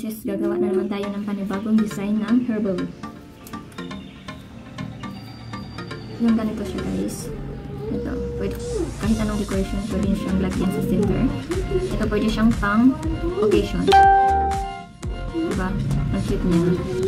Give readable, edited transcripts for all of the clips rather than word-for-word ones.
guys, gagawa na naman tayo ng panibagong design ng herbal. Yung ganito siya guys. Ito, pwede, kahit anong decoration, pwede siyang lagyan sa center. Ito pwede siyang pang occasion. Diba? Ang cute niya.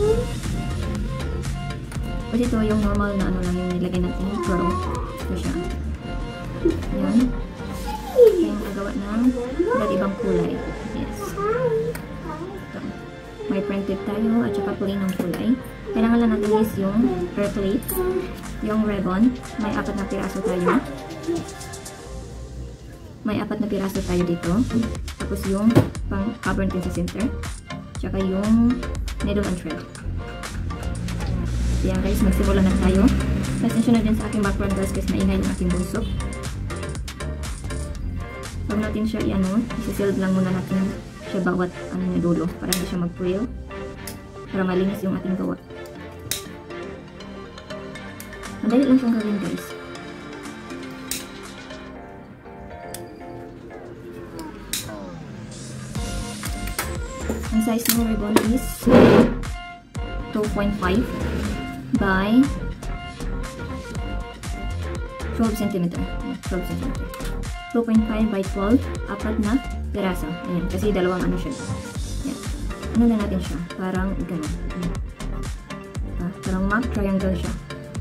Pwede ito yung normal na ano lang yung nilagay natin, pearl. Ito siya. Yan. Yung nagawa ng iba't ibang kulay. Yes. Ito. May printed tayo at saka plain ng kulay. Kailangan lang natin is yung hair plate, yung ribbon. May 4 na piraso tayo. May 4 na piraso tayo dito. Tapos yung pang cover natin sa center. Tsaka yung needle and thread. Yan guys, magsimula na tayo. Pasensya na din sa aking background guys kasi maingay yung aking bunso. Huwag natin siya i-sealed lang muna natin siya bawat niya dulo para hindi siya mag-frill. Para malinis yung ating gawa. Madali lang siyang gawin guys. Ang size ng ribbon is 2.5 by 12 cm. 12 cm. 2.5 by 12, 4 na piraso. Ayan, kasi dalawang ano siya. Ayan. Ano na natin siya? Parang gano'n. Parang map triangle siya.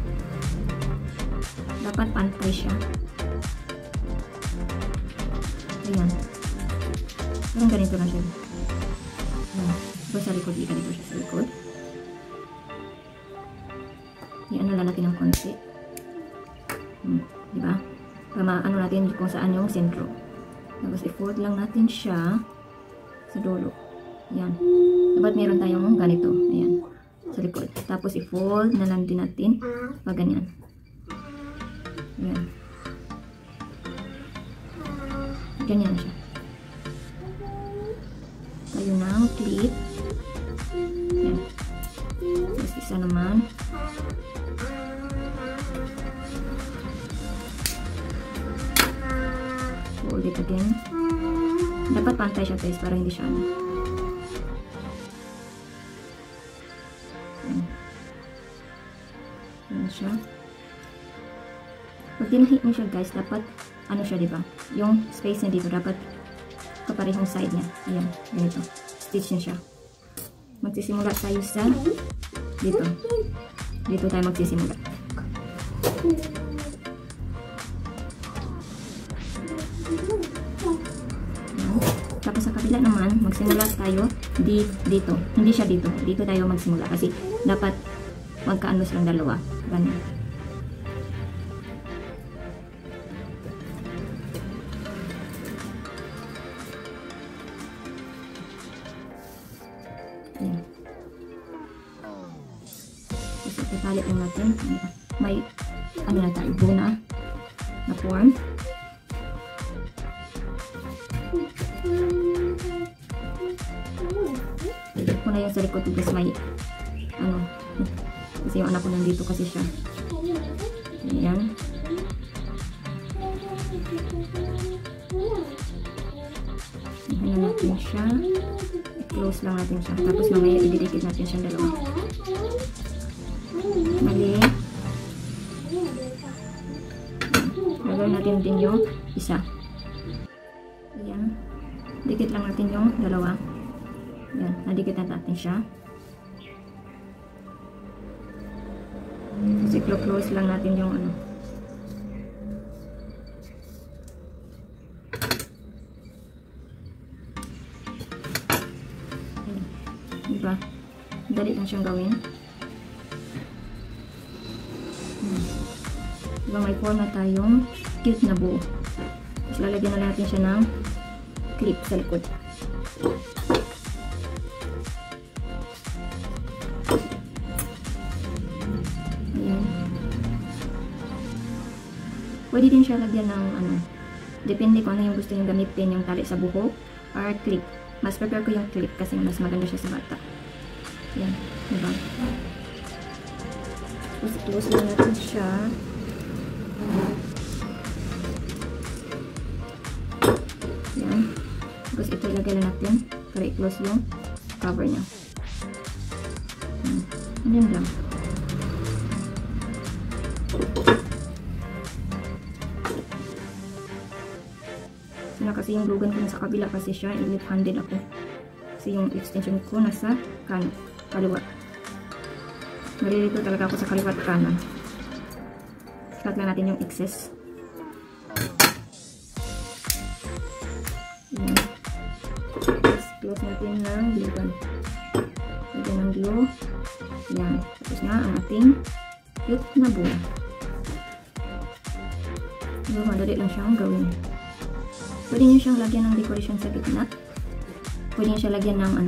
Dapat pantay siya. Ayan. Parang ganito na siya. Ayan. Diba sa likod? Ganito siya sa likod. I-ano lang natin ng konti. Diba? Para maano natin kung saan yung sentro. Tapos i-fold lang natin siya sa dulo. Ayan. Dapat meron tayong ganito. Ayan. Sa likod. Tapos i-fold na lang din natin pag ganyan. Ayan. Ganyan siya. Tayo ng clip. Ayan. Tapos isa naman. Hold it again. Dapat pantay siya guys para hindi siya ano. Ayan siya. Pag tinahit mo siya guys, dapat ano siya diba? Yung space niya dito dapat kaparehong side niya. Ayan, ganito. Stitch niya siya. Magsisimula tayo sa dito. Dito tayo magsisimula. Tapos sa kabila naman, magsimula tayo dito. Hindi siya dito. Dito tayo magsimula kasi dapat magkaano silang dalawa. Ganyan. Ayan. Tapos italit lang natin. May ano na tayo, buna na form. Ko na yung sa likod kasi may ano kasi yung anak ko nandito kasi siya. Ayan. Ayan natin siya. I-close lang natin siya. Tapos mamaya ididikit natin siya dalawa. Mali. Gagawin natin din yung isa. Ayan. Dikit lang natin yung dalawa. Yan, nadikit na natin siya. Kasi close lang natin yung ano. Ayan. Diba? Dali lang siyang gawin. Diba may form na tayong cute na buo. Tapos lalagyan na natin siya ng clip sa likod. Pwede din siya lagyan ng ano, depende kung ano yung gusto nyo gamitin, yung tali sa buhok or clip. Mas prefer ko yung clip kasi mas maganda siya sa bata. Yan, diba? Tapos close lang natin siya. Yan. Tapos ito ilagay lang natin para i-close yung cover niya. Yan lang. Sina kasi yung glugan ko sa kabila kasi siya left-handed ako. Kasi yung extension ko nasa kaliwa. Malilito talaga ako sa kaliwa at kanan. Cut lang natin yung excess. Ayan. Tapos close natin ng glugan. Lagyan ng glue. Ayan. Tapos na ang ating cute na bow. So, madali lang siyang gawin. Pwede nyo siyang lagyan ng decoration sa gitna. Pwede nyo siya lagyan ng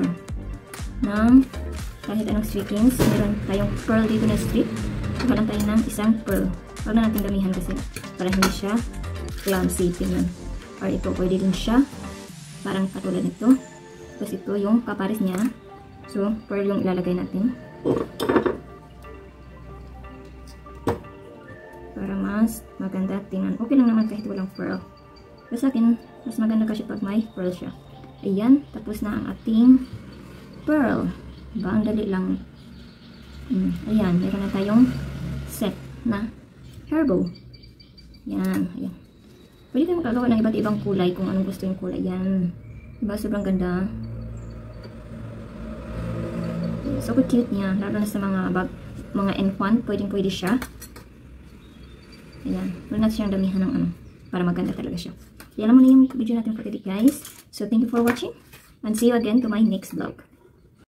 kahit anong strippings. Meron tayong pearl dito na strip. Saka lang tayo ng isang pearl. Huwag na natin damihan kasi para hindi siya clumsy. Tingnan. Or ito, pwede din siya parang katulad nito. Tapos ito yung kapares niya. So, pearl yung ilalagay natin. Para mas maganda tingnan. Okay lang naman kahit walang pearl. Pero sa akin, mas maganda kasi pag may pearl siya. Ayan, tapos na ang ating pearl. Diba? Ang dali lang. Ayan, meron na tayong set na hair bow. Ayan, ayan. Pwede kayo magagawa ng iba't ibang kulay kung anong gusto yung kulay. Ayan. Diba? Sobrang ganda. So cute niya. Lalo na sa mga infant, pwede siya. Ayan. Wala natin siyang damihan ng para maganda talaga siya. Yan naman yung video natin for today, guys. So, thank you for watching. And see you again to my next vlog.